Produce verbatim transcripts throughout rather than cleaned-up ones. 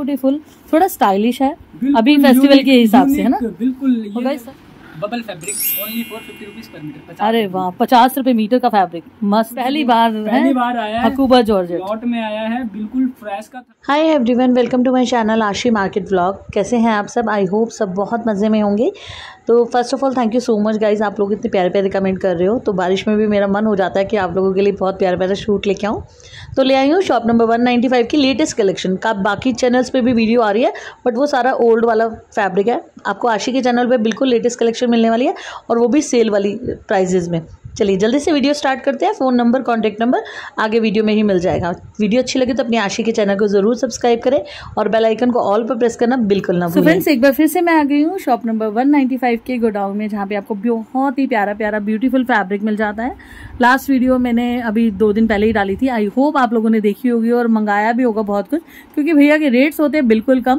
Beautiful, थोड़ा stylish है अभी फेस्टिवल के हिसाब से, है ना? बिल्कुल। Bubble fabric only for fifty rupees per metre. अरे वाह, पचास रुपए मीटर का फैब्रिक, मस्त। पहली बार पहली बार आया है, हकूबा जॉर्जेट लॉट में आया है, बिल्कुल फ्रेश का। Hi everyone, welcome to my channel Aashi market vlog. कैसे हैं आप सब? आई होप सब बहुत मज़े में होंगे। तो first of all thank you so much guys, आप लोग इतने प्यारे प्यारे कमेंट कर रहे हो, तो बारिश में भी मेरा मन हो जाता है कि आप लोगों के लिए बहुत प्यारा प्यारा शूट लेके आऊँ। तो ले आई हूँ shop number one ninety five की लेटेस्ट कलेक्शन का। बाकी चैनल्स पे भी वीडियो आ रही है बट वो सारा ओल्ड वाला फैब्रिक है। आपको आशी के चैनल पे बिल्कुल लेटेस्ट कलेक्शन मिलने वाली है और वो भी सेल वाली प्राइजेज़ में। चलिए जल्दी से वीडियो स्टार्ट करते हैं। फ़ोन नंबर, कॉन्टैक्ट नंबर आगे वीडियो में ही मिल जाएगा। वीडियो अच्छी लगे तो अपनी आशी के चैनल को ज़रूर सब्सक्राइब करें और बेल आइकन को ऑल पर प्रेस करना बिल्कुल ना भूलें। so फ्रेंड्स, एक बार फिर से मैं आ गई हूँ shop number one ninety five के गोडाउन में, जहाँ पे आपको बहुत ही प्यारा प्यारा ब्यूटीफुल फैब्रिक मिल जाता है। लास्ट वीडियो मैंने अभी दो दिन पहले ही डाली थी, आई होप आप लोगों ने देखी होगी और मंगाया भी होगा बहुत कुछ, क्योंकि भैया के रेट्स होते हैं बिल्कुल कम,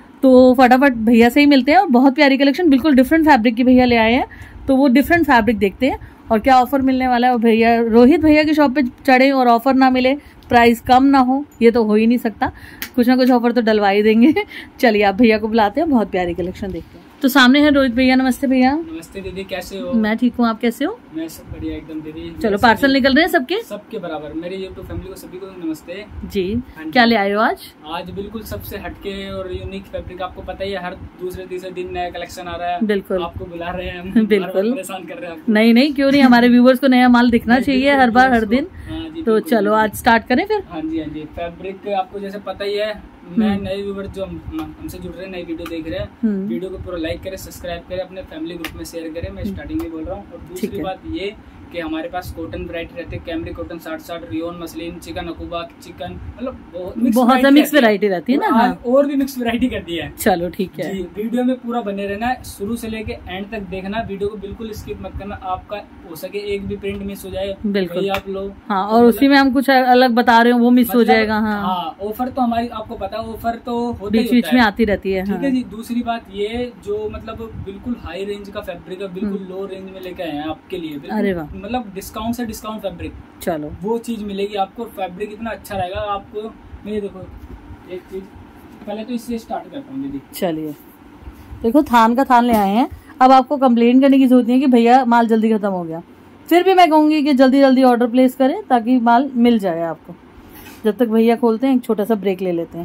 तो फटाफट भैया से ही मिलते हैं। और बहुत प्यारी कलेक्शन, बिल्कुल डिफरेंट फैब्रिक की भैया ले आए हैं, तो वो डिफरेंट फैब्रिक देखते हैं और क्या ऑफर मिलने वाला है। और भैया रोहित भैया की शॉप पे चढ़े और ऑफर ना मिले, प्राइस कम ना हो, ये तो हो ही नहीं सकता। कुछ ना कुछ ऑफर तो डलवा ही देंगे। चलिए आप भैया को बुलाते हैं, बहुत प्यारी कलेक्शन देखते हैं। तो सामने है रोहित भैया। नमस्ते भैया। नमस्ते दीदी, कैसे हो? मैं ठीक हूँ, आप कैसे हो? मैं सब बढ़िया एकदम दीदी। चलो पार्सल निकल रहे हैं सबके सबके बराबर। मेरे यूट्यूब फैमिली को सभी को नमस्ते जी। क्या ले आए हो आज? आज बिल्कुल सबसे हटके और यूनिक फैब्रिक, आपको पता ही है हर दूसरे तीसरे दिन नया कलेक्शन आ रहा है। बिल्कुल आपको बुला रहे हैं हम, बिल्कुल परेशान कर रहे हैं। नहीं नहीं, क्यों नहीं, हमारे व्यूवर्स को नया माल दिखना चाहिए हर बार हर दिन। तो चलो आज स्टार्ट करें फिर। हाँ जी हाँ जी। फैब्रिक आपको जैसे पता ही है, मैं नए व्यूवर जो हमसे जुड़ रहे हैं, नई वीडियो देख रहे हैं, वीडियो को पूरा लाइक करें, सब्सक्राइब करें, अपने फैमिली ग्रुप में शेयर करें। मैं स्टार्टिंग में बोल रहा हूँ। और दूसरी बात ये कि हमारे पास कॉटन वैरायटी रहती है, कैमरी कॉटन साठ साठ, रियोन मसलिन, चिकन अकूबा चिकन, मतलब बहुत मिक्स वैरायटी रहती है ना। हाँ। और भी मिक्स वैरायटी कर दी है। चलो ठीक है जी, वीडियो में पूरा बने रहना है, शुरू से लेके एंड तक देखना। वीडियो को बिल्कुल स्किप मत करना, आपका हो सके एक भी प्रिंट मिस हो जाए बिल्कुल आप लोग। हाँ, और उसी में हम कुछ अलग बता रहे हो वो मिस हो जाएगा। हाँ, ऑफर तो हमारी आपको पता है, ऑफर तो बीच बीच में आती रहती है। ठीक है जी। दूसरी बात ये जो मतलब बिल्कुल हाई रेंज का फैब्रिक है, बिल्कुल लो रेंज में लेके आए हैं आपके लिए। अरे वाह, मतलब डिस्काउंट से डिस्काउंट फैब्रिक, चलो वो चीज मिलेगी आपको। फैब्रिक इतना अच्छा रहेगा आपको। ये देखो एक चीज, पहले तो इससे स्टार्ट करता हूँ दीदी। चलिए देखो, थान का थान ले आए हैं। अब आपको कंप्लेन करने की जरूरत नहीं है कि भैया माल जल्दी खत्म हो गया। फिर भी मैं कहूंगी कि जल्दी जल्दी ऑर्डर प्लेस करें ताकि माल मिल जाए आपको। जब तक भैया खोलते हैं एक छोटा सा ब्रेक ले लेते हैं।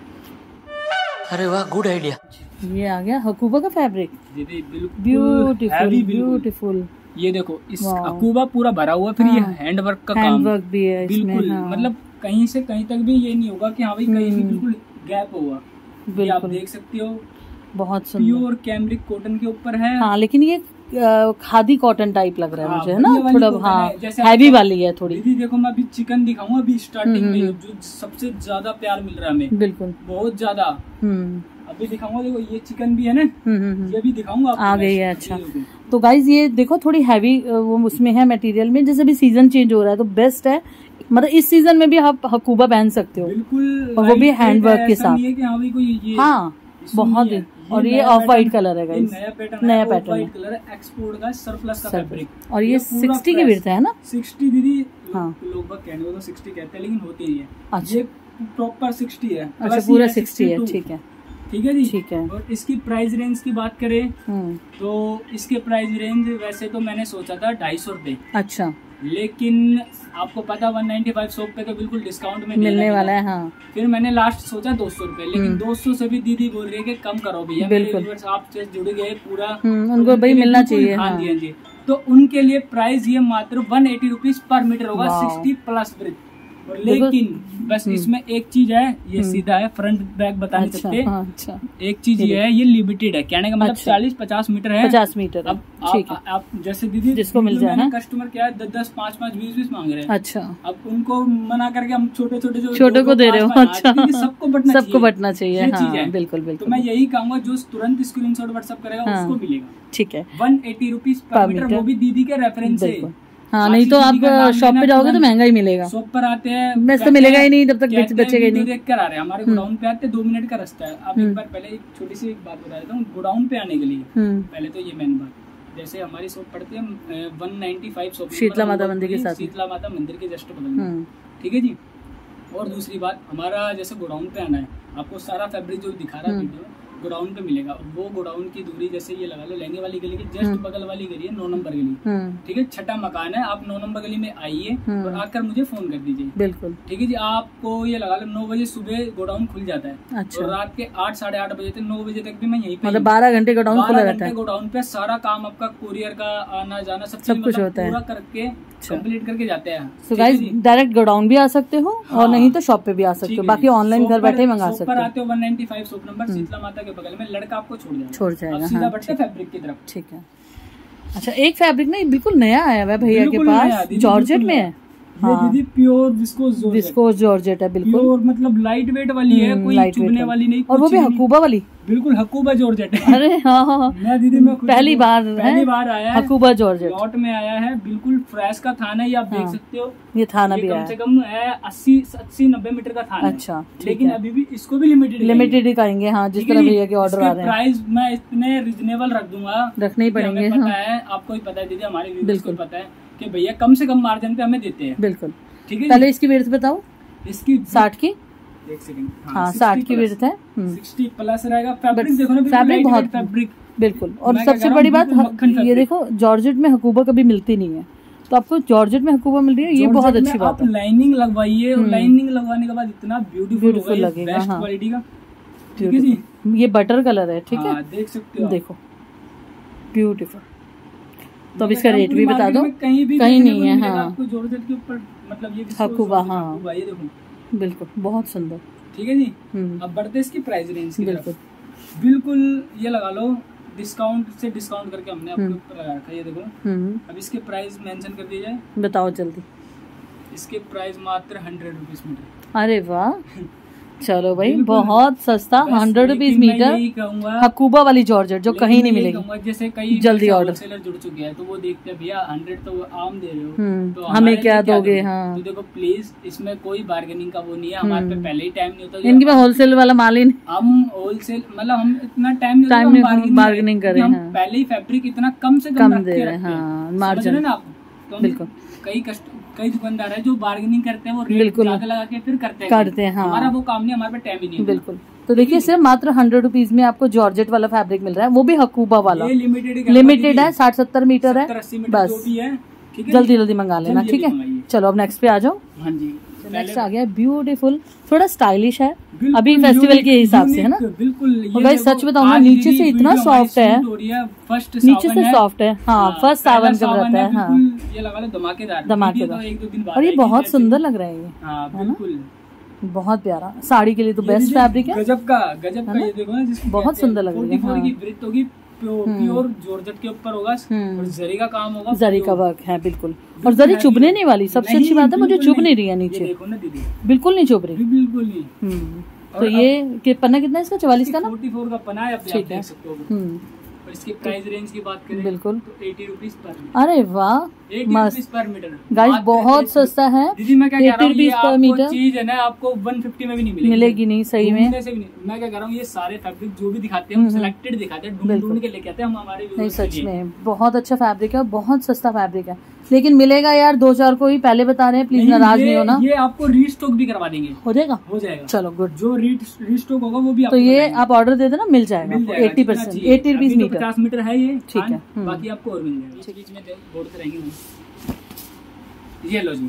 अरे वाह, गुड आइडिया। ये आ गया हकूबा का फैब्रिक दीदी, ब्यूटीफुल ब्यूटीफुल। ये देखो इस अकूबा पूरा भरा हुआ, फिर हाँ, ये हैंड वर्क का हैंड काम वर्क भी है इसमें। बिल्कुल हाँ। मतलब कहीं से कहीं तक भी ये नहीं होगा कि हाँ भाई कहीं भी बिल्कुल गैप होगा। आप देख सकते हो, बहुत सुंदर प्योर कैमरिक कॉटन के ऊपर है। हाँ, लेकिन ये खादी कॉटन टाइप लग रहा है मुझे, है ना? थोड़ा हाँ जैसे हैवी वाली है थोड़ी। दीदी देखो, मैं अभी चिकन दिखाऊंगा अभी स्टार्टिंग में, जो सबसे ज्यादा प्यार मिल रहा है हमें, बिल्कुल बहुत ज्यादा। अभी दिखाऊंगा, देखो ये चिकन भी है ना, ये भी दिखाऊंगा। आ गई है। अच्छा, तो गाइज ये देखो थोड़ी हैवी वो उसमें है मटेरियल में। जैसे अभी सीजन चेंज हो रहा है तो बेस्ट है, मतलब इस सीजन में भी आप हकूबा पहन सकते हो बिल्कुल, और वो भी हैंड वर्क के साथ। हाँ बहुत ही। और ये ऑफ वाइट कलर है गाइस, नया पैटर्न, नया पैटर्न कलर है, एक्सपोर्ट का सरप्लस का फैब्रिक। और ये सिक्सटी की विड्थ है ना? सिक्सटी दीदी। हाँ, लोग कहने को तो सिक्सटी कहते हैं लेकिन होती नहीं है। अच्छा, ये प्रॉपर सिक्सटी है। अच्छा पूरा सिक्सटी है। ठीक है ठीक है जी, ठीक है। और इसकी प्राइस रेंज की बात करें तो इसके प्राइस रेंज वैसे तो मैंने सोचा था ढाई सौ रूपये। अच्छा, लेकिन आपको पता वन नाइन्टी फाइव शॉप पे तो बिल्कुल डिस्काउंट में मिलने वाला है। हाँ, फिर मैंने लास्ट सोचा दो सौ रूपये, लेकिन दो सौ से भी दीदी बोल रही है कि कम करो भैया। बिल्कुल, आपसे जुड़ गए पूरा, उनको भाई मिलना चाहिए। हाँ जी हाँ जी। तो उनके लिए प्राइस ये मात्र one eighty rupees per metre होगा, सिक्सटी प्लस ब्रिज। लेकिन बस इसमें एक चीज है, ये सीधा है, फ्रंट बैक बता नहीं सकते। हाँ, अच्छा। एक चीज ये है, ये लिमिटेड है, कहने का मतलब चालीस पचास मीटर है, पचास मीटर। अब आप, आप जैसे दीदी जिसको मिल जाए, कस्टमर क्या है दस दस पाँच पाँच बीस बीस मांग रहे हैं। अच्छा, अब उनको मना करके हम छोटे छोटे जो छोटे को दे रहे हो। अच्छा, सबको बटना सबको बटना चाहिए। हाँ, बिल्कुल बिल्कुल। तो मैं यही कहूँगा जो तुरंत स्क्रीन शॉट व्हाट्सएप करेगा उसको मिलेगा। ठीक है, one eighty rupees per metre, वो भी दीदी के रेफरेंस से। हाँ, नहीं तो आप शॉप पे जाओगे तो महंगा ही मिलेगा। शॉप पर आते हैं वैसे तो मिलेगा ही नहीं जब तक बचेगा ही नहीं। देख कर आ रहे हैं, हमारे गोडाउन पे आते दो मिनट का रास्ता है। अब एक बार पहले एक छोटी सी एक बात बता देता हूँ, गोडाउन पे आने के लिए पहले तो ये मेन बात, जैसे हमारी शॉप पड़ती है one ninety five shop, Sheetla Mata मंदिर के साथ, शीतला माता मंदिर के जस्ट बगल में। ठीक है जी, और दूसरी बात, हमारा जैसे गोडाउन पे आना है, आपको सारा फैब्रिक जो दिखा रहा है वीडियो गोडाउन पे मिलेगा। वो गोडाउन की दूरी जैसे ये लगा लो, लहंगे वाली गली के जस्ट बगल वाली गली है, नौ नंबर गली, ठीक है, छठा मकान है। आप नौ नंबर गली में आइए और आकर मुझे फोन कर दीजिए। बिल्कुल ठीक है जी। आपको ये लगा लो नौ बजे सुबह गोडाउन खुल जाता है। अच्छा। और रात के आठ साढ़े आठ बजे तक नौ बजे तक भी मैं यहीं पे, मतलब बारह घंटे गोडाउन खुला रहता है। गोडाउन पे सारा काम आपका कोरियर का आना जाना सब, सब कुछ होता है, पूरा करके कंप्लीट करके जाते हैं। तो गाइस डायरेक्ट गोडाउन भी आ सकते हो और नहीं तो शॉप पे भी आ सकते हो, बाकी ऑनलाइन घर बैठे मंगा सकते हो। आते हो one ninety five shop number, Sheetla Mata के बगल में, लड़का आपको छोड़ जाएगा छोड़ जाएगा सीधा बढ़ते फैब्रिक की तरफ। ठीक है। अच्छा, एक फैब्रिक ना बिल्कुल नया आया हुआ है भैया के पास, जॉर्जेट में है। हाँ। दीदी प्योर विस्कोस विस्कोस जॉर्जेट है, बिल्कुल प्योर, मतलब लाइट वेट वाली है, कोई चुभने वाली नहीं, और वो भी हकूबा वाली, बिल्कुल हकूबा जॉर्जेट है। अरे हाँ हाँ, मैं दीदी मैं पहली बार पहली बार आया है हकूबा जॉर्जेट, लॉट में आया है, बिल्कुल फ्रेश का थाना है, आप देख सकते हो। ये थाना भी कम से कम है अस्सी अस्सी नब्बे मीटर का थाना। अच्छा, लेकिन अभी भी इसको भी लिमिटेड लिमिटेड ही करेंगे। हाँ, जिस तरह भैया के ऑर्डर आ रहे हैं। प्राइस मैं इतने रिजनेबल रख दूंगा, रखने ही पड़ेंगे। पता है, आपको भी पता है दीदी, हमारे व्यूअर्स को पता है कि भैया कम से कम मार्जिन पे हमें देते हैं। बिल्कुल, ठीक है। पहले इसकी विड्थ बताओ। इसकी साठ की, एक सेकंड, हाँ साठ की विड्थ है, सिक्सटी प्लस रहेगा। फैब्रिक देखो ना, फैब्रिक बहुत फैब्रिक, बिल्कुल। और सबसे बड़ी बात, ये देखो जॉर्जेट में हकूबा कभी मिलती नहीं है, तो आपको जॉर्जेट में हकूबा मिल रही है, ये बहुत अच्छी बात है। लाइनिंग लगवाइए और लाइनिंग लगवाने के बाद इतना ब्यूटीफुल लगेगा, बेस्ट क्वालिटी का। ठीक है जी। ये बटर कलर है, ठीक है, देख सकते हो, देखो ब्यूटीफुल। तो अब इसका रेट भी बता दो। कहीं भी कहीं नहीं है। हाँ, आपको जॉर्जेट के ऊपर मतलब ये हकूबा, हाँ ये देखो, बिल्कुल बहुत सुंदर। ठीक है जी। अब बढ़ते इसकी प्राइस रेंज की बिल्कुल बिल्कुल ये लगा लो, डिस्काउंट से डिस्काउंट करके हमने आपके ऊपर लगा रखा है, ये देखो। अब इसके प्राइस मेंशन कर दिए जाए, बताओ जल्दी। इसके प्राइस मात्र हंड्रेड रुपीज मीटर। अरे वाह, चलो भाई बहुत सस्ता, हंड्रेड रुपीज मीटर, हकूबा वाली जॉर्जेट जो कहीं नहीं मिलेगी। जैसे कई जल्दी ऑर्डर सेलर जुड़ चुके हैं, तो वो देखते हैं भैया हंड्रेड तो आम दे रहे हो, तो हमें क्या दोगे। हाँ, तो देखो प्लीज, इसमें कोई बार्गेनिंग का वो नहीं है, हमारे पे पहले ही टाइम नहीं होता। इनके पास होलसेल वाला माल ही नहीं, हम होलसेल मतलब हम इतना टाइम नहीं टाइम नहीं बार्गेनिंग करें, पहले ही फैब्रिक इतना कम से कम दे रहे हैं। हाँ, मार्जिन ना आपको, बिल्कुल। कई कस्ट कई दुकानदार है जो बार्गेनिंग करते हैं, वो रेट ज्यादा लगा के फिर करते हैं करते हैं। हाँ, हमारा वो काम नहीं, हमारे पे टाइम ही नहीं है। बिल्कुल। तो देखिए सिर्फ मात्र हंड्रेड रुपीज में आपको जॉर्जेट वाला फैब्रिक मिल रहा है, वो भी हकूबा वाला, लिमिटेड लिमिटेड है, साठ सत्तर मीटर है, बस है। जल्दी जल्दी मंगा लेना, ठीक है। चलो अब नेक्स्ट पे आ जाओ। हाँ जी, नेक्स्ट आ गया ब्यूटीफुल, थोड़ा स्टाइलिश है, अभी फेस्टिवल के हिसाब से है ना। बिल्कुल। और भाई सच बताऊँ ना, नीचे से इतना सॉफ्ट है, नीचे से सॉफ्ट है। हाँ, फर्स्ट सावन का रहता है। हाँ, ये लगा लो धमाकेदार धमाकेदार, और ये बहुत सुंदर लग रहा है, ये बिल्कुल बहुत प्यारा। साड़ी के लिए तो बेस्ट फैब्रिक है, गजब का गजब का। ये देखो ना, बहुत सुंदर लग रही है। प्योर जॉर्जेट के ऊपर होगा और जरी का काम होगा, जरी का वर्क है, बिल्कुल। और जरी चुभने नहीं वाली, सबसे अच्छी बात है, मुझे चुभ नहीं रही है नीचे, देखो ना दीदी, बिल्कुल नहीं चुभ रही, बिल्कुल नहीं। तो ये पन्ना कितना है इसका? चवालीस का ना, फोर्टी फोर का पन्ना है, आप देख सकते हो। और इसकी प्राइस रेंज की बात करें बिल्कुल तो एटी रुपीज पर, अरे वाह मस्त पर मीटर गाइस, बहुत सस्ता है। दीदी मैं क्या कह रहा हूँ, ये पर मीटर चीज है ना, आपको वन फिफ्टी में भी नहीं मिलेगी, मिलेगी नहीं सही में। से भी नहीं। मैं क्या कह रहा हूँ, ये सारे फैब्रिक जो भी दिखाते हैं हम सिलेक्टेड दिखाते हैं, ढूंढ ढूंढ के लेके आते हैं हम हमारे नहीं, सच में बहुत अच्छा फैब्रिक है, बहुत सस्ता फैब्रिक है, लेकिन मिलेगा यार दो चार को ही, पहले बता रहे हैं, प्लीज नाराज नहीं होना। ये आपको रीस्टॉक भी करवा देंगे, हो जाएगा हो जाएगा। चलो गुड, जो रीस्टॉक होगा वो भी तो ये आप ऑर्डर दे देना, मिल जाएगा eighty percent, eighty rupees metre, पचास मीटर है ये, ठीक है। बाकी आपको और मिल जाएगा। बीच में बोर्ड रहेंगे, ये लो जी,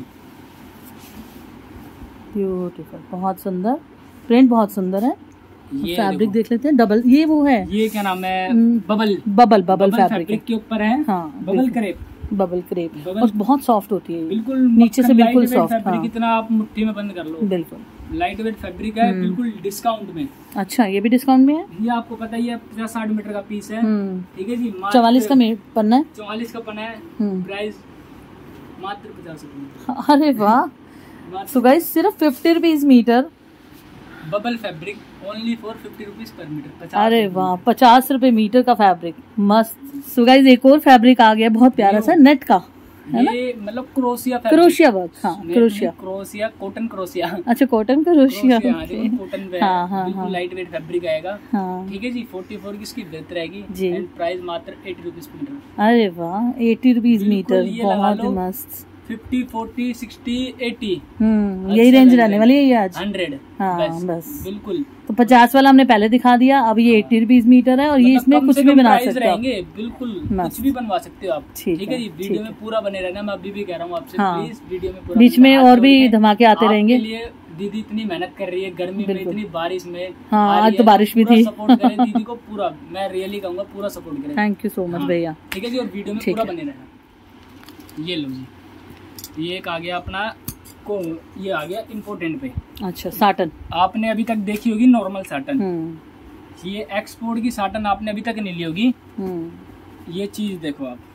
ब्यूटीफुल, बहुत सुंदर प्रिंट, बहुत सुंदर है। ये फैब्रिक देख लेते हैं, डबल, ये वो है, ये क्या नाम है, बबल बबल बबल फैब्रिक के ऊपर है। हाँ, बबल क्रेप, बबल क्रेप, और बहुत सॉफ्ट होती है, बिल्कुल नीचे से बिल्कुल सॉफ्ट। फैब्रिक कितना आप मुट्ठी में बंद कर लो, बिल्कुल लाइट वेट फैब्रिक है, बिल्कुल डिस्काउंट में। अच्छा, ये भी डिस्काउंट में है, ये आपको पता ही है, पचास साठ मीटर का पीस है, ठीक है जी। चवालीस का पन्ना है, चौवालीस का पन्ना है, प्राइस मात्र पचास रुपए। अरे वाह, सो गाइस सिर्फ fifty rupees metre, bubble fabric only for fifty rupees per metre. अरे वाह, पचास रुपए मीटर का फैब्रिक, मस्त। सो गाइस एक और फैब्रिक आ गया, बहुत प्यारा सा नेट का, है ना, ये मतलब क्रोशिया क्रोशिया वर्क। हाँ, क्रोशिया क्रोशिया कॉटन क्रोशिया, अच्छा कॉटन क्रोशिया, कॉटन पे हाँ हाँ बिल्कुल लाइट वेट फैब्रिक आएगा, हाँ ठीक है जी। फोर्टी फोर की इसकी ब्रेथ रहेगी जी, एंड प्राइस मात्र एटी रुपीज मीटर। अरे वाह, एटी रुपीज मीटर, बहुत मस्त। फिफ्टी फोर्टी सिक्सटी एटी हम्म यही रेंज रहने वाली है ये आज। हंड्रेड हाँ बस, बस बिल्कुल। तो पचास वाला हमने पहले दिखा दिया, अब ये एट्टी रुपीज मीटर है और ये इसमें कुछ भी बना सकते हो, बिल्कुल कुछ भी बनवा सकते हो आप। ठीक है जी, वीडियो में पूरा बने रहना। मैं अभी भी कह रहा हूँ आपसे, प्लीज वीडियो में पूरा, बीच में और भी धमाके आते रहेंगे। दीदी इतनी मेहनत कर रही है गर्मी में, इतनी बारिश में। हाँ आज तो बारिश भी थी। सपोर्ट करें दीदी को पूरा, मैं रियली कहूँगा पूरा सपोर्ट करें। थैंक यू सो मच भैया। ठीक है जी, और वीडियो में पूरा बने रहना। ये लो जी, ये एक आ गया अपना को, ये आ गया इम्पोर्टेंट पे। अच्छा साटन आपने अभी तक देखी होगी नॉर्मल साटन, ये एक्सपोर्ट की साटन आपने अभी तक नहीं ली होगी। ये चीज देखो आप,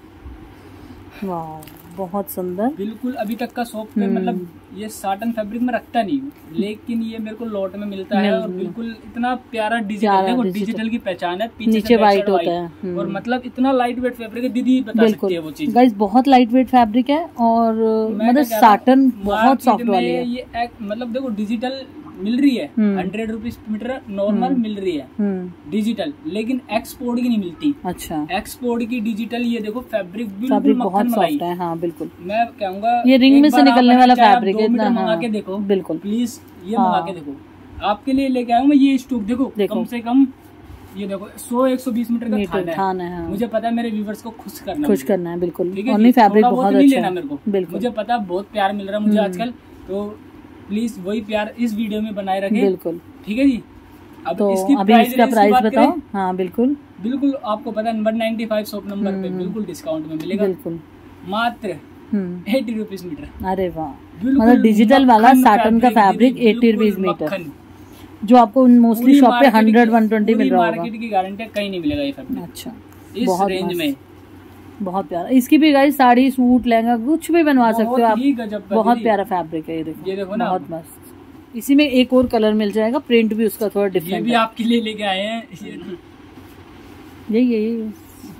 वाह बहुत सुंदर, बिल्कुल अभी तक का शॉप पे मतलब ये साटन फैब्रिक में रखता नहीं हूँ, लेकिन ये मेरे को लॉट में मिलता है और बिल्कुल इतना प्यारा डिजिटल, देखो डिजिटल की पहचान है, पीछे नीचे वाइट होता है और मतलब इतना लाइट वेट फैब्रिक है, दीदी बता सकती है वो चीज। गाइस बहुत लाइट वेट फैब्रिक है और मतलब साटन बहुत सॉफ्ट वाली है। ये एक, मतलब देखो डिजिटल मिल रही है हंड्रेड रुपीज मीटर नॉर्मल मिल रही है डिजिटल, लेकिन एक्सपोर्ट की नहीं मिलती। अच्छा एक्सपोर्ट की डिजिटल, ये देखो फैब्रिक बिल्कुल बहुत सॉफ्ट है। हाँ बिल्कुल, मैं कहूँगा ये रिंग में से निकलने वाला फैब्रिक है, इतना मंगा के देखो बिल्कुल प्लीज, ये मंगा के देखो। आपके लिए लेके आया हूँ मैं ये स्टॉक, देखो कम से कम ये देखो सौ एक सौ बीस मीटर का थान है। मुझे पता है मेरे व्यूवर्स को खुश करना खुश करना है बिल्कुल, और नहीं फैब्रिक बहुत अच्छा है मेरे को, मुझे पता है बहुत प्यार मिल रहा है मुझे आजकल, तो प्लीज वही प्यार इस वीडियो में बनाए रखें बिल्कुल। ठीक है जी, अब तो इसकी अभी प्राइस इसका प्राइस बताओ। हाँ बिल्कुल बिल्कुल, आपको पता है one ninety five shop number पे बिल्कुल डिस्काउंट में मिलेगा, बिल्कुल मात्र एटी रुपीज मीटर। अरे वाह, मतलब डिजिटल वाला साटन का फैब्रिक एटी रुपीज मीटर, जो आपको मोस्टली शॉप पे हंड्रेड वन ट्वेंटी मिल रहा होगा। मार्केट की गारंटी कहीं नहीं मिलेगा ये फैब्रिक। अच्छा, इस रेंज में बहुत प्यारा। इसकी भी गाइस साड़ी सूट लहंगा कुछ भी बनवा सकते हो आप, बहुत प्यारा फैब्रिक है ये देखो, ये देखो ना बहुत मस्त। इसी में एक और कलर मिल जाएगा, प्रिंट भी उसका थोड़ा डिफरेंट है, ये भी आपके लिए लेके आए हैं। यही यही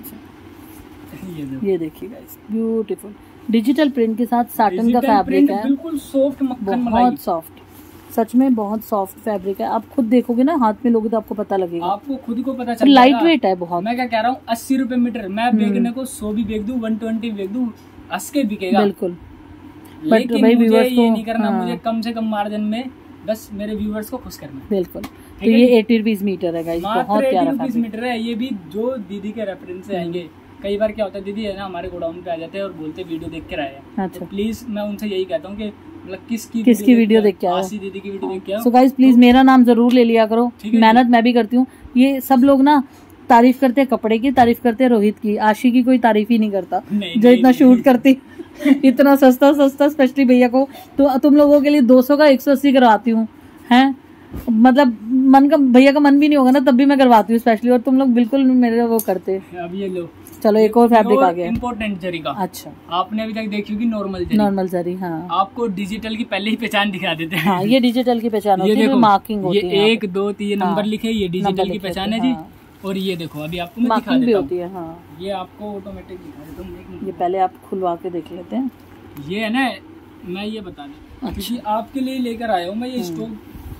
ये देखिए गाइस, ब्यूटीफुल डिजिटल प्रिंट के साथ साटन का फैब्रिक है, बिल्कुल सॉफ्ट मक्खन मलाई, बहुत सॉफ्ट, सच में बहुत सॉफ्ट फैब्रिक है। आप खुद देखोगे ना, हाथ में लोगे तो आपको पता लगेगा, आपको खुद को पता चलेगा। लाइट वेट है बहुत। मैं क्या कह रहा हूँ, अस्सी रुपए मीटर, मैं बेचने को सौ भी बेच दूं, वन ट्वेंटी बेच दूं, हंस के बिकेगा बिल्कुल। बट भाई व्यूअर्स को ये नहीं करना, मुझे कम से कम मार्जिन में बस मेरे व्यूअर्स को खुश करना बिल्कुल। तो ये एटी रुपीज मीटर है गाइस, बहुत प्यारा रुपीज मीटर है। ये भी जो दीदी के रेफरेंस से आएंगे, कई बार क्या होता है दीदी है ना हमारे गोडाउन पे आ जाते हैं और बोलते वीडियो देख कर आए हैं, तो प्लीज मैं उनसे यही कहता हूँ कि मतलब किसकी किसकी वीडियो देख के आओ, आशी दीदी की वीडियो देख के आओ। सो गाइस प्लीज मेरा नाम जरूर ले लिया करो, मेहनत मैं भी करती हूँ। ये सब लोग ना तारीफ करते हैं कपड़े की, तारीफ करते हैं रोहित की, आशी की कोई तारीफ ही नहीं करता, जो इतना शूट करती इतना सस्ता सस्ता स्पेशली भैया को, तो तुम लोगों के लिए दो सौ का एक सौ अस्सी करवाती हूँ हैं, मतलब मन का भैया का मन भी नहीं होगा ना तब भी मैं करवाती हूँ स्पेशली, और तुम लोग बिल्कुल मेरे वो करते। अब ये लो, चलो एक और फैब्रिक आ गया, इम्पोर्टेंट जरी का। अच्छा, आपने अभी तक देखी होगी नॉर्मल जरी, नॉर्मल जरी। हाँ, आपको डिजिटल की पहले ही पहचान दिखा देते हैं। हाँ, ये डिजिटल की पहचान होती है, देखो मार्किंग होती है, ये एक दो तीन नंबर लिखे, ये डिजिटल की पहचान है जी। और ये देखो अभी आपको मैं दिखा देता होती है। हाँ, ये आपको ऑटोमेटिक दिखा देता हूँ, ये पहले आप खुलवा के देख लेते हैं। ये है ना, मैं ये बता दूं अच्छा। क्योंकि आपके लिए लेकर आया हूँ मैं ये स्टोव,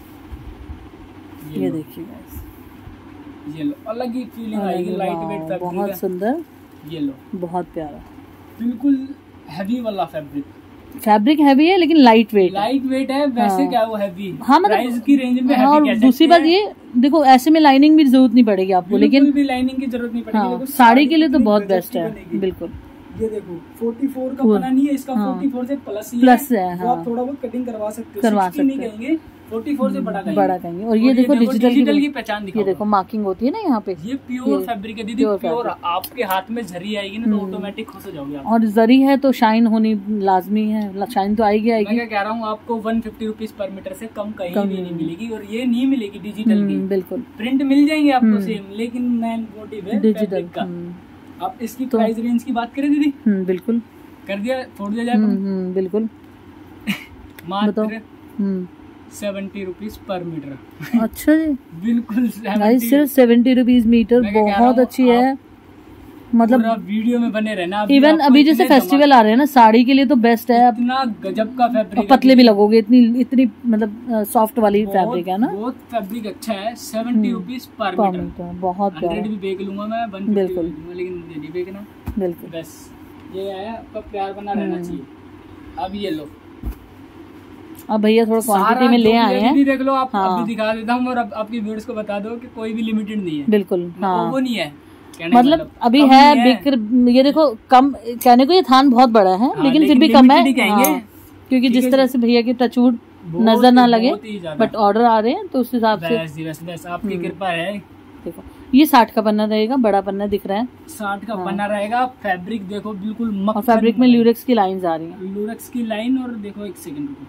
ये देखिए गाइस, ये लो, अलग ही फीलिंग आएगी, लाइट वेट फैब्रिक, बहुत सुंदर, ये लो, बहुत प्यारा, बिल्कुल हैवी वाला फैब्रिक। फैब्रिक हैवी है लेकिन लाइट वेट, लाइट वेट है वैसे। हाँ, क्या वो हैवी, हाँ, मतलब प्राइस की रेंज में हाँ, हैवी। और दूसरी बात ये देखो, ऐसे में लाइनिंग भी जरूरत नहीं पड़ेगी आपको, लेकिन भी लाइनिंग की जरूरत नहीं पड़ेगी। हाँ, साड़ी के लिए तो बहुत बेस्ट है बिल्कुल। ये देखो चौवालीस का बना नहीं है, इसका हाँ, चौवालीस से प्लस ही प्लस है, है। हाँ, आप थोड़ा बहुत कटिंग करवा सकते हो, करवा सकते नहीं कहेंगे, चौवालीस से बड़ा कहेंगे, बड़ा कहेंगे। और ये देखो डिजिटल डिजिटल की पहचान दिखाओ, ये देखो मार्किंग होती है ना यहाँ पे, ये प्योर फैब्रिक है दीदी, प्योर। आपके हाथ में जरी आएगी ना तो ऑटोमेटिक खुश हो जाओगे आप। और जरी है तो शाइन होनी लाजमी है, शाइन तो आएगी आएगी। मैं क्या कह रहा हूँ, आपको one fifty rupees per metre से कम कहीं भी नहीं मिलेगी, और ये नहीं मिलेगी डिजिटल की। बिल्कुल, प्रिंट मिल जाएंगे आपको सेम, लेकिन मेन मोटिव है डिजिटल का। आप इसकी प्राइस रेंज की बात करें दीदी, बिल्कुल कर दिया, छोड़ दिया जाए बिल्कुल, मात्र सेवेंटी रुपीज पर मीटर। अच्छा जी, बिल्कुल सिर्फ सेवेंटी रुपीज मीटर, बहुत अच्छी है। मतलब वीडियो में बने रहना। इवन अभी जैसे फेस्टिवल आ रहे हैं ना, साड़ी के लिए तो बेस्ट है। इतना गजब का फैब्रिक, पतले भी लगोगे, इतनी इतनी मतलब सॉफ्ट वाली फैब्रिक है ना, बहुत फैब्रिक अच्छा है। सेवेंटी रुपीज पर मीटर, बहुत हंड्रेड भी बेच लूंगा मैं, वन बिल्कुल, लेकिन ये नहीं बेचना। बिल्कुल, बस ये है, आपका प्यार बना रहना चाहिए। अब ये लो, अब भैया थोड़ा क्वांटिटी में ले आए हैं। देख लो आप, हाँ। अभी दिखा देता हूँ और अब आपकी व्यूअर्स को बता दो कि कोई भी लिमिटेड नहीं है। बिल्कुल हाँ, वो नहीं है मतलब अभी है बिक्र, ये देखो कम कहने को ये थान बहुत बड़ा है, हाँ, लेकिन फिर भी कम है हाँ, क्योंकि जिस तरह से भैया की टचवुड नजर ना लगे, बट ऑर्डर आ रहे हैं तो उस हिसाब से बस बस बस आपकी कृपा है। देखो ये साठ का पन्ना रहेगा, बड़ा पन्ना दिख रहा है, साठ का पन्ना रहेगा। फैब्रिक देखो बिल्कुल मक्खन, और फैब्रिक में ल्यूरेक्स की लाइंस आ रही हैं, ल्यूरेक्स की लाइन। और देखो एक सेकंड रुको,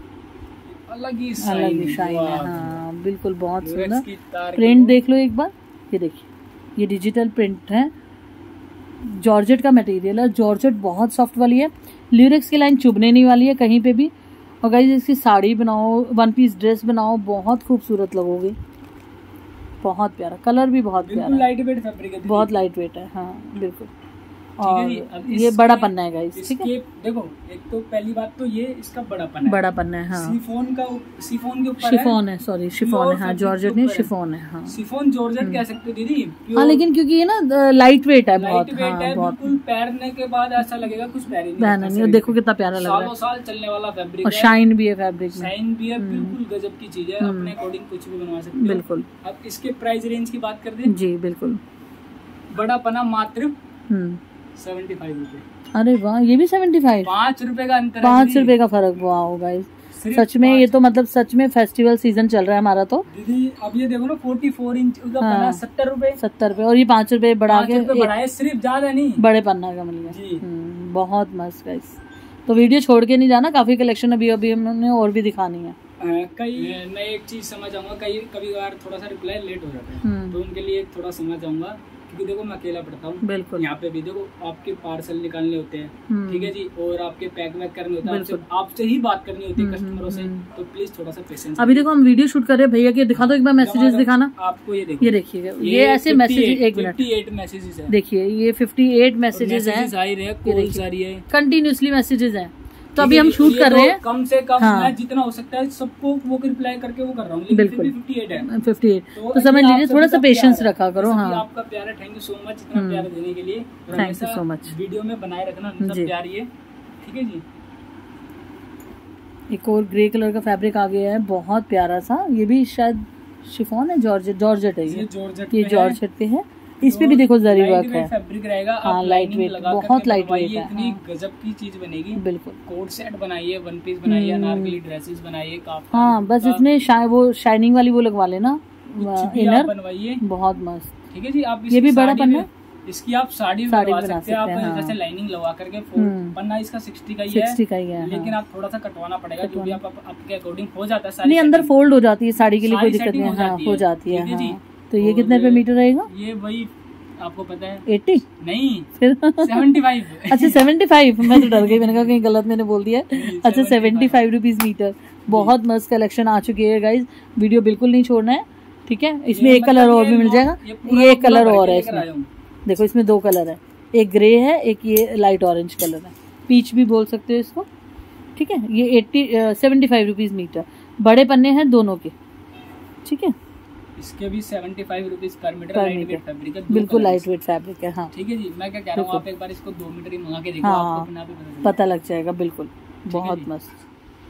अलग ही अलग ही शाइन है हाँ, बिल्कुल बहुत सुंदर। प्रिंट देख लो एक बार, ये देखिए ये डिजिटल प्रिंट है, जॉर्जेट का मटेरियल है, जॉर्जेट बहुत सॉफ्ट वाली है, ल्यूरेक्स की लाइन चुभने नहीं वाली है कहीं पे भी। और गाइस इसकी साड़ी बनाओ, वन पीस ड्रेस बनाओ, बहुत खूबसूरत लगोगे, बहुत प्यारा कलर भी बहुत प्यारा, लाइट वेट फैब्रिक है, बहुत लाइट वेट है हाँ बिल्कुल। और ये बड़ा पन्ना है गाइस, ठीक है। देखो एक तो पहली बात तो ये इसका बड़ा पन्ना है, बड़ा पन्ना है हाँ, शिफॉन का, शिफॉन के ऊपर शिफॉन है, सॉरी शिफॉन है हाँ, जॉर्जेट नहीं शिफॉन है हाँ, शिफॉन जॉर्जेट कह सकते हो दीदी हाँ, लेकिन क्योंकि ये ना लाइट वेट है बहुत हाँ, बहुत बिल्कुल पहनने के बाद ऐसा लगेगा कुछ पहन पहना नहीं। देखो कितना प्यारा लग रहा है, सालों साल चलने वाला फैब्रिक और शाइन भी है फैब्रिक में, शाइन भी है, बिल्कुल गजब की चीज है, अपने अकॉर्डिंग कुछ भी बनवा सकते हो बिल्कुल। अब इसके प्राइस रेंज की बात कर दें जी बिल्कुल, बड़ा पना मात्र हम्म सेवेंटी फाइव रूपए। अरे वाह, ये भी सेवेंटी फाइव, पाँच रुपए का अंतर, पाँच रुपए का फर्क। वाह गाइस सच में ये तो मतलब सच में फेस्टिवल सीजन चल रहा है हमारा तो दीदी। अब ये देखो ना फोर्टी फोर इंच का पन्ना सत्तर रुपए, सत्तर रुपए, और ये पाँच रुपए बढ़ा के बढ़ाए, सिर्फ ज्यादा नहीं, बड़े पन्ना का मिल गया, बहुत मस्त गाइस। तो वीडियो छोड़ के नहीं जाना, काफी कलेक्शन अभी अभी हमने और भी दिखानी है। कई मैं एक चीज समझ आऊंगा, कई कभी बार थोड़ा सा रिप्लाई लेट हो जाता है, तो उनके लिए थोड़ा समझ आऊंगा, क्योंकि देखो मैं अकेला पढ़ता हूँ बिल्कुल, यहाँ पे भी देखो आपके पार्सल निकालने होते हैं, ठीक है जी, और आपके पैक वैक करने होते हैं, आपसे, आपसे ही बात करनी होती है कस्टमरों से, तो प्लीज थोड़ा सा पेशेंस। अभी देखो हम वीडियो शूट कर रहे हैं, भैया के दिखा दो एक बार मैसेजेस दिखाना आपको, ये देखो ये देखिएगा, ये ऐसे मैसेज, एक मिनट अट्ठावन मैसेजेस है, देखिए ये अट्ठावन मैसेजेस हैं, कंटिन्यूसली मैसेजेस हैं। तो अभी हम शूट कर रहे हैं, कम से कम हाँ। मैं जितना हो सकता है सबको वो रिप्लाई करके वो कर रहा हूँ, बिल्कुल अट्ठावन है, अट्ठावन तो समझ लीजिए थोड़ा सा पेशेंस रखा करो हाँ। आपका प्यार है, थैंक यू सो मच इतना प्यार देने के लिए, thank you so much. Video में बनाए रखना प्यार ये, ठीक है जी। एक और ग्रे कलर का फैब्रिक आ गया है, बहुत प्यारा सा, ये भी शायद शिफॉन है, जॉर्जेट जॉर्जेट है ये, ये जॉर्जेट पे है, इस पे भी देखो जरी वर्क है, फैब्रिक रहेगा हाँ, लाइट वेट, बहुत लाइट वेट है, इतनी गजब की चीज बनेगी, बिल्कुल। कोट सेट बनाइए, वन पीस बनाइए, अनारकली ड्रेसेस बनाइए, काफी हाँ बस इसमें शा, वो शाइनिंग वाली वो लगवा लेना इनर, बनवाइए, बहुत मस्त, ठीक है जी। आप ये भी बड़ा पन्ना, इसकी आप साड़ी बनवा सकते हैं, आप जैसे लाइनिंग लगा करके, पन्ना इसका सिक्सटी का ही है, सिक्सटी का ही है, लेकिन आप थोड़ा सा कटवाना पड़ेगा, जो भी आप आपके अकॉर्डिंग हो जाता है, नहीं अंदर फोल्ड हो जाती है साड़ी के लिए, कोई दिक्कत नहीं हो जाती है। तो ये कितने रुपए मीटर रहेगा? ये वही आपको पता है, अस्सी नहीं फिर सेवेंटी फाइव अच्छा सेवेंटी फाइव, मैं तो डर गई, मैंने कहा कहीं गलत मैंने बोल दिया। अच्छा सेवेंटी फाइव रुपीज मीटर, बहुत मस्त कलेक्शन आ चुकी है गाइज, वीडियो बिल्कुल नहीं छोड़ना है, ठीक है। इसमें एक कलर और भी मिल जाएगा, ये एक कलर और है इसमें, देखो इसमें दो कलर है, एक ग्रे है, एक ये लाइट ऑरेंज कलर है, पीच भी बोल सकते हो इसको, ठीक है। ये eighty seventy five rupees metre, बड़े पन्ने हैं दोनों के, ठीक है। इसके भी seventy five rupees per metre, light weight fabric है, बिल्कुल लाइट वेट फैब्रिक है, हाँ ठीक है जी। मैं क्या कह रहा हूँ, आप एक बार इसको दो मीटर ही मंगा के देखो, हाँ, आपको अपने आप ही पता लग जाएगा, बिल्कुल बहुत मस्त।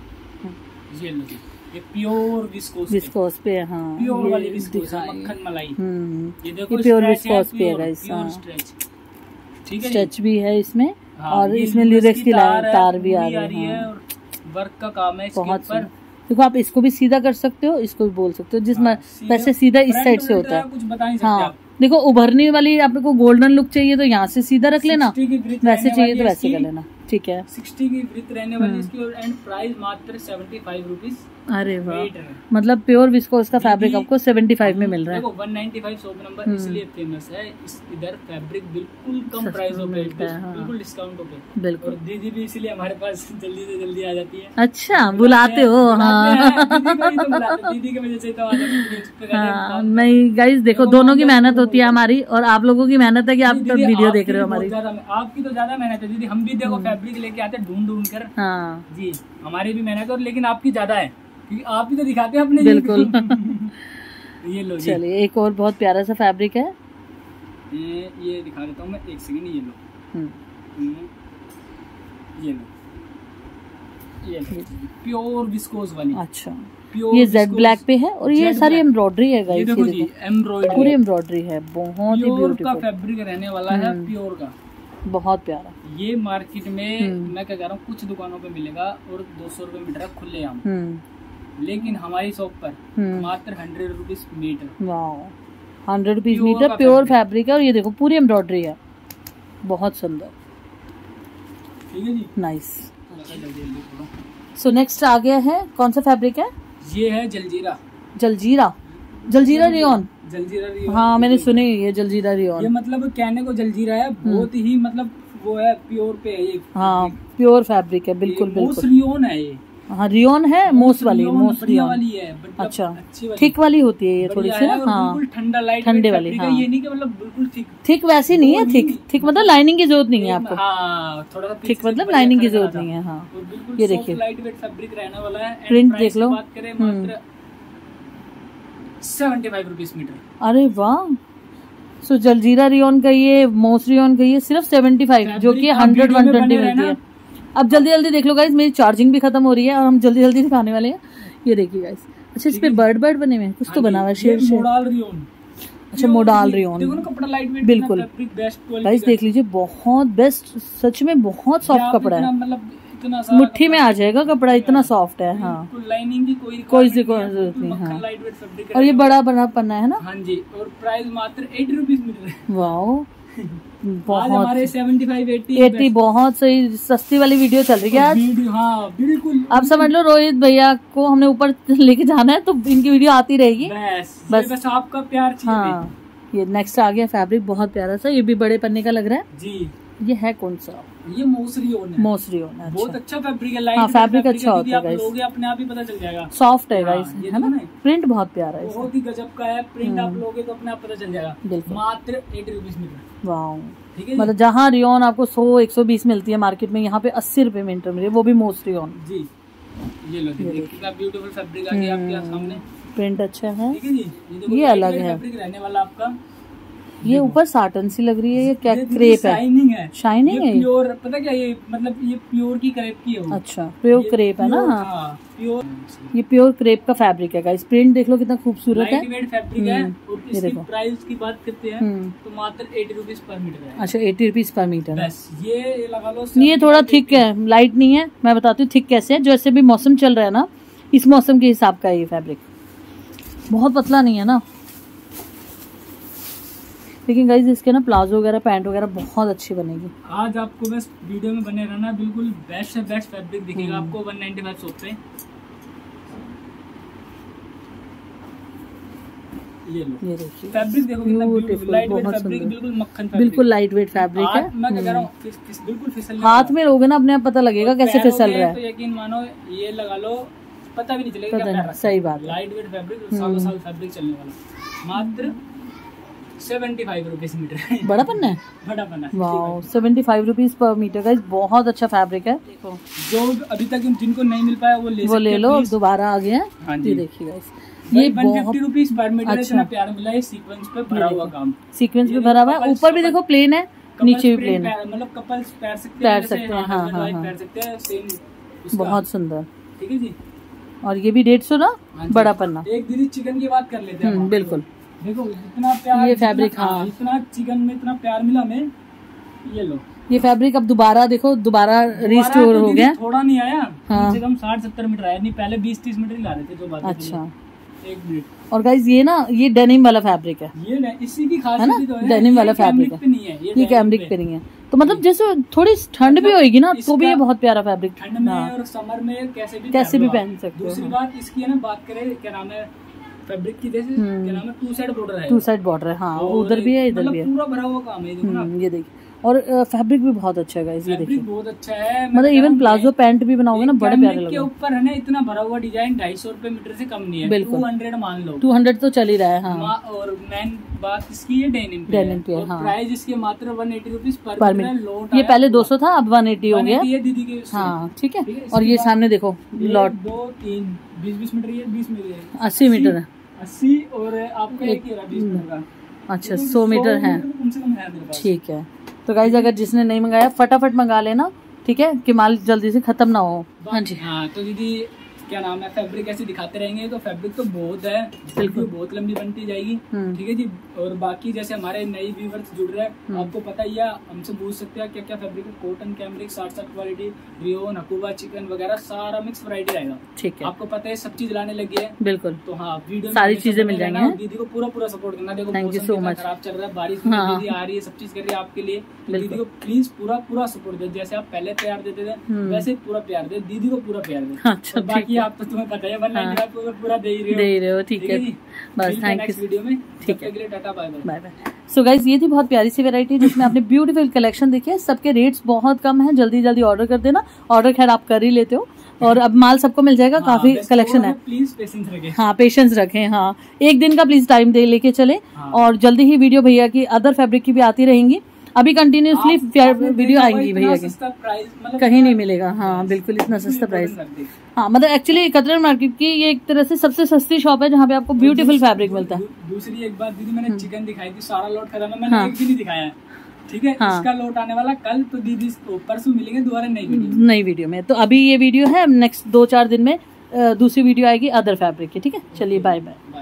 ये लो जी, ये प्योर विस्कोस विस्कोस पे है, हाँ प्योर वाली विस्कोस, मक्खन मलाई, ये देखो प्योर विस्कोस पे है गाइस, ठीक है, स्ट्रेच भी है इसमें, और इसमें ल्यूरेक्स की तार भी आ रही है, और वर्क का काम है इसके ऊपर। देखो आप इसको भी सीधा कर सकते हो, इसको भी बोल सकते हो, जिस हाँ, वैसे सीधा इस साइड से होता है, कुछ बता नहीं सकते हाँ आप। देखो उभरने वाली आपको गोल्डन लुक चाहिए तो यहाँ से सीधा रख लेना, वैसे चाहिए तो वैसे कर लेना, ठीक है। सिक्सटी की वृत्त रहने वाली इसकी, और एंड प्राइस मात्र सेवेंटी फाइव रुपीज। अरे वाह, मतलब प्योर विस्कोस का फैब्रिक आपको सेवेंटी फाइव में मिल रहा है। देखो one ninety five shop number इसलिए फेमस है, इस इधर फैब्रिक बिल्कुल कम प्राइसों पे, बिल्कुल डिस्काउंटों पे, बिल्कुल। और दीदी भी इसलिए हमारे पास जल्दी से जल्दी आ जाती है। अच्छा बुलाते हो, हाँ दीदी की वजह से तो आ जाती है। नहीं गाइस देखो, दोनों की मेहनत होती है हमारी, और आप लोगों की मेहनत है कि आप तो वीडियो देख रहे हो हमारी। आपकी तो ज्यादा मेहनत है दीदी, हम भी देखो फैब्रिक लेके आते हैं ढूंढ ढूंढ कर, हाँ जी, हमारी भी मेहनत है, लेकिन आपकी ज्यादा है, क्योंकि आप भी तो दिखाते हैं अपने, बिल्कुल। ये लो चलिए, एक और बहुत प्यारा सा फैब्रिक है, ये ये दिखा देता हूँ मैं, एक सेकंड, ये लो, ये लो, प्योर विस्कोस वाली। अच्छा, ये जेड ब्लैक पे है और ये सारी एम्ब्रॉयडरी है गाइस। ये देखो जी, एम्ब्रॉयडरी पूरी एम्ब्रॉयडरी है, बहुत ही ब्यूटीफुल का फैब्रिक रहने वाला है, प्योर का, बहुत प्यारा। ये मार्केट में मैं क्या कह रहा हूँ कुछ दुकानों पे मिलेगा और दो सौ रुपए मीटर खुले आम, लेकिन हमारी शॉप पर मात्र हंड्रेड रुपीज मीटर। वाह, hundred rupees metre, pure fabric है और ये देखो पूरी एम्ब्रॉयडरी है, बहुत सुंदर। ठीक है जी, नाइस। सो नेक्स्ट आ गया है, कौन सा फैब्रिक है? ये है जलजीरा। जलजीरा, जलजीरा रियोन। जलजीरा रियोन, हाँ मैंने सुनी ये जलजीरा रियोन। ये मतलब कहने को जलजीरा है, बहुत ही मतलब वो है, प्योर पे है ये। हाँ प्योर फैब्रिक है, बिल्कुल बिल्कुल। रियोन है ये। हाँ रियोन है, मोस वाली, मोस रियोन वाली है। अच्छा, थिक वाली होती है ये थोड़ी सी ना। हाँ ठंडा लाइट ठंडे वाली। हाँ ये नहीं कि मतलब बिल्कुल थिक, थिक वैसी नहीं है। थिक थिक मतलब लाइनिंग की जरूरत नहीं है आपको। हाँ, थोड़ा सा थिक मतलब लाइनिंग की जरूरत नहीं है। हाँ ये देखिए, लाइट वेट फैब्रिक रहने वाला है। प्रिंट देख लो, बात करें मात्र सेवेंटी फाइव रुपीज मीटर। अरे वाह। सो जलजीरा रियोन का ये, मोस रियोन का ये सिर्फ सेवेंटी फाइव, जो कि हंड्रेड वन ट्वेंटी मिलती है। अब जल्दी जल्दी देख लो गाइस, मेरी चार्जिंग भी खत्म हो रही है और हम जल्दी जल्दी दिखाने वाले हैं। ये देखिए गाइस, अच्छा इस पे बर्ड बर्ड बने हुए हैं, कुछ तो बना हुआ है, शेर शेर। Modal rayon. अच्छा मोडाल रियोन, देखो ना कपड़ा लाइट वेट, बिल्कुल गाइस देख लीजिए, बहुत बेस्ट, सच में बहुत सॉफ्ट कपड़ा है, मतलब इतना मुट्ठी में आ जाएगा कपड़ा, इतना सॉफ्ट है। हाँ लाइनिंग की कोई कोई जरूरत नहीं। हाँ लाइट वेट फैब्रिक, और ये बड़ा बड़ा पन्ना है ना। हाँ जी, और प्राइस मात्र एटी रुपीज मीटर। वाओ, बहुत हमारे सेवेंटी फाइव एटी एटी बहुत सही, सस्ती वाली वीडियो चल रही है आज। हाँ बिल्कुल, आप समझ लो रोहित भैया को हमने ऊपर लेके जाना है, तो इनकी वीडियो आती रहेगी। बस बस, बस आपका प्यार चाहिए। हाँ ये नेक्स्ट आ गया फैब्रिक, बहुत प्यारा सा, ये भी बड़े पन्ने का लग रहा है जी। ये है कौन सा? ये मोसरियोन है। मोसरियोन, अच्छा। बहुत अच्छा फैब्रिक है, लाइट हाँ फैब्रिक अच्छा होता है गाइस, लोगे अपने आप ही पता चल जाएगा, सॉफ्ट है गाइस, है ना। प्रिंट बहुत प्यारा है, बहुत ही गजब का है प्रिंट, आप लोगे तो अपने आप पता चल जाएगा। बिल्कुल, मात्र एटी रुपीज मीटर। वाह, ठीक है, मतलब जहाँ रियोन आपको सौ एक सौ बीस मिलती है मार्केट में, यहाँ पे अस्सी रुपए मीटर मिले, वो भी मोस्ट रियोन जी। ये लो देखिए, कितना ब्यूटीफुल फैब्रिक आ गया आपके सामने, प्रिंट अच्छा है। ठीक है जी, ये अलग है फैब्रिक रहने वाला आपका। ये ऊपर साटन सी लग रही है, ये क्या क्रेप है? शाइनिंग है, शाइनिंग है, प्योर, पता क्या ये मतलब ये प्योर की क्रेप की है। अच्छा प्योर क्रेप है ना। हाँ प्योर, ये प्योर क्रेप का फैब्रिक है गाइस, प्रिंट देख लो कितना खूबसूरत है, लाइट वेट फैब्रिक है। और इसकी प्राइस की बात करते हैं तो मात्र एटी रुपीज पर मीटर है। अच्छा एटी रुपीज पर मीटर, बस ये लगा लो। ये थोड़ा थिक है, लाइट नहीं है, मैं बताती हूँ थिक कैसे है। जैसे भी मौसम चल रहा है ना, इस मौसम के हिसाब का ये फैब्रिक, बहुत पतला नहीं है ना। लेकिन गाइस इसके ना प्लाजो वगैरह, पैंट वगैरह बहुत अच्छी बनेगी। आज आपको बस वीडियो में बने रहना, बिल्कुल बेस्ट से बेस्ट फैब्रिक दिखेगा आपको वन नाइंटी फाइव शॉप पे। ये लो, ये देखिए फैब्रिक देखो कितना ब्यूटीफुल, लाइट वेट फैब्रिक, बिल्कुल मक्खन फैब्रिक, बिल्कुल लाइट वेट फैब्रिक है। मैं कह रहा हूँ बिल्कुल फिसल, हाथ में लोगे ना अपने आप पता लगेगा कैसे फिसल रहा है। तो यकीन मानो ये लगा लो, पता भी नहीं चलेगा क्या है। सही बात, लाइट वेट फैब्रिक, सालों साल फैब्रिक चलने वाला, मात्र सेवेंटी फाइव रुपीज मीटर। बड़ा पन्ना है, बड़ा पन्ना, वाह, seventy five rupees per metre guys, बहुत अच्छा फैब्रिक है। देखो जो अभी तक जिनको नहीं मिल पाया वो ले वो ले लो, दोबारा आ गया। हाँ जी, देखिए गाइस ये one fifty rupees per metre, इतना प्यारा मिला है, सीक्वेंस पे भरा हुआ काम, सीक्वेंस पे भरा हुआ है। ऊपर भी देखो प्लेन है, नीचे भी प्लेन है, मतलब कपल्स पैर सकते पैर सकते हैं। हाँ हाँ हाँ, पैर सकते हैं, सेम बहुत सुंदर। ठीक है जी, और ये भी डेढ़ सौ ना, बड़ा पन्ना। एक दीदी चिकन की बात कर लेते हैं, बिल्कुल। देखो इतना प्यार, ये फैब्रिक, हाँ इतना चिकन में इतना प्यार मिला हमें। ये लो, ये फैब्रिक अब दोबारा देखो, दोबारा रिस्टोर हो गया, थोड़ा नहीं आया, हाँ। कम से कम साठ सत्तर मीटर आया, नहीं पहले बीस तीस मीटर ही ला रहे थे जो बात। अच्छा, एक मिनट। और गाइस ये ना, ये डेनिम वाला फैब्रिक है, ये इसी की खासियत है ना, डेनिम वाला फैब्रिक है, ये कैमरिक पे नहीं है। तो मतलब जैसे थोड़ी ठंड भी होगी ना, तो भी ये बहुत प्यारा फैब्रिक, ठंड में और समर में कैसे भी कैसे भी पहन सकते हो। दूसरी बात इसकी है ना, बात करें क्या नाम है फैब्रिक की, जैसे क्या नाम है, टू साइड बॉर्डर है, टू साइड बॉर्डर है। हाँ उधर भी है, इधर भी है, पूरा भरा हुआ काम है, देखो ना। ये देखिए, और फैब्रिक भी बहुत अच्छा है गाइस, ये देखिए बहुत अच्छा है। मतलब इवन प्लाजो पैंट भी बनाओगे ना, बड़े प्यारे लगेंगे। के ऊपर है ना इतना भरा हुआ डिजाइन, ढाई सौ रुपए मीटर से कम नहीं है, बिल्कुल टू हंड्रेड मान लो, टू हंड्रेड तो चल ही रहा है। हाँ, और मेन बात इसकी है डेनिम पे, डेनिम पे, हाँ। प्राइस इसके मात्र one eighty rupees per metre. ये पहले दो सौ था, अब वन एटी हो गया दीदी के। हाँ ठीक है। और ये सामने देखो लॉट, दो तीन बीस बीस मीटर, ये बीस मीटर अस्सी मीटर है, अस्सी, और आपका एक ही रहा बीस मीटर का। अच्छा सौ मीटर है, कम से कम है। ठीक है। तो गाइज अगर जिसने नहीं मंगाया फटाफट मंगा लेना, ठीक है, कि माल जल्दी से खत्म ना हो। हाँ जी। हाँ तो दीदी क्या नाम है, फैब्रिक ऐसे दिखाते रहेंगे तो फैब्रिक तो बहुत है, बिल्कुल बहुत लंबी बनती जाएगी, ठीक है जी। और बाकी जैसे हमारे नए व्यूवर्स जुड़ रहे हैं, आपको पता ही है, हमसे पूछ सकते हैं क्या क्या फैब्रिक है, कॉटन, कैमरिक, साठ साठ क्वालिटी, रियोन, हकूबा, चिकन वगैरह सारा मिक्स वैरायटी रहेगा, ठीक है। आपको पता है सब चीज लाने लगी है, बिल्कुल। तो हाँ वीडियो सारी चीजें मिल जाएंगी। दीदी को पूरा पूरा सपोर्ट करना। देखो थैंक यू सो मच। खराब चल रहा है, बारिश दीदी आ रही है, सब चीज कर रही है आपके लिए, दीदी को प्लीज पूरा पूरा सपोर्ट दे। जैसे आप पहले प्यार देते थे वैसे पूरा प्यार दे, दीदी को पूरा प्यार दे। अच्छा, बाकी आप तो तुम्हें पता है पूरा दे ही दे रहे हो, ठीक है। बस थैंक यू वीडियो में, ठीक है, tata bye bye bye. So guys ये थी बहुत प्यारी सी वैरायटी जिसमें आपने ब्यूटीफुल कलेक्शन देखी है। सबके रेट्स बहुत कम है, जल्दी जल्दी ऑर्डर कर देना। ऑर्डर खैर आप कर ही लेते हो, और अब माल सबको मिल जाएगा। हाँ, काफी कलेक्शन है, प्लीज पेशेंस रखें। हाँ पेशेंस रखें, हाँ एक दिन का प्लीज टाइम दे लेके चले। हाँ। और जल्दी ही वीडियो भैया की अदर फैब्रिक की भी आती रहेंगी। अभी कंटिन्यूसली वीडियो आएंगी भैया की, मतलब कहीं नहीं मिलेगा। हाँ बिल्कुल, इतना सस्ता प्राइस। हाँ मतलब एक्चुअली कतरन मार्केट की ये एक तरह से सबसे सस्ती शॉप है जहाँ पे आपको ब्यूटीफुल फैब्रिक मिलता है। दूसरी एक बात दीदी, मैंने चिकन दिखाई थी, सारा लोट खत्म है, मैंने एक भी नहीं दिखाया है, ठीक है। हाँ। इसका लोट आने वाला कल, तो दीदी परसों मिलेंगे दोबारा नई वीडियो नई वीडियो में। तो अभी ये वीडियो है, नेक्स्ट दो चार दिन में दूसरी वीडियो आएगी अदर फैब्रिक की, ठीक है। चलिए बाय बाय।